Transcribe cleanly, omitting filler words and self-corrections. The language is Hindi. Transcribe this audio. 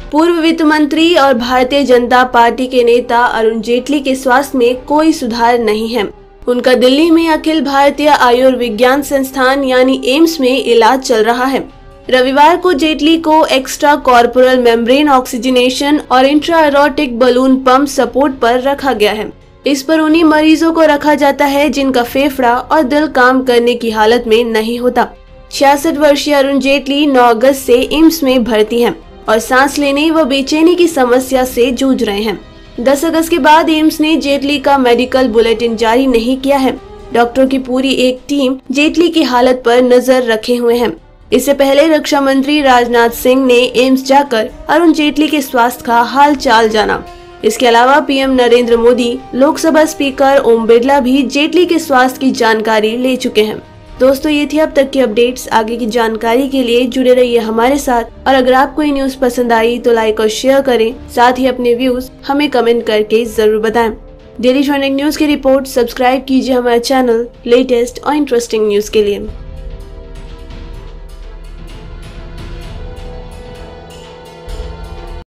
पूर्व वित्त मंत्री और भारतीय जनता पार्टी के नेता अरुण जेटली के स्वास्थ्य में कोई सुधार नहीं है। उनका दिल्ली में अखिल भारतीय आयुर्विज्ञान संस्थान यानी एम्स में इलाज चल रहा है। रविवार को जेटली को एक्स्ट्रा कॉर्पोरल मेम्ब्रेन ऑक्सीजनेशन और इंट्राएरोटिक बलून पंप सपोर्ट पर रखा गया है। इस पर उन्हीं मरीजों को रखा जाता है जिनका फेफड़ा और दिल काम करने की हालत में नहीं होता। 66 वर्षीय अरुण जेटली 9 अगस्त से एम्स में भर्ती हैं और सांस लेने व बेचैनी की समस्या से जूझ रहे हैं। 10 अगस्त के बाद एम्स ने जेटली का मेडिकल बुलेटिन जारी नहीं किया है। डॉक्टरों की पूरी एक टीम जेटली की हालत पर नजर रखे हुए है। इससे पहले रक्षा मंत्री राजनाथ सिंह ने एम्स जाकर अरुण जेटली के स्वास्थ्य का हाल चाल जाना। इसके अलावा पीएम नरेंद्र मोदी, लोकसभा स्पीकर ओम बिरला भी जेटली के स्वास्थ्य की जानकारी ले चुके हैं। दोस्तों, ये थी अब तक की अपडेट्स। आगे की जानकारी के लिए जुड़े रहिए हमारे साथ और अगर आपको ये न्यूज पसंद आई तो लाइक और शेयर करें। साथ ही अपने व्यूज हमें कमेंट करके जरूर बताएं। डेली ट्रेंडिंग न्यूज की रिपोर्ट सब्सक्राइब कीजिए हमारे चैनल लेटेस्ट और इंटरेस्टिंग न्यूज के लिए।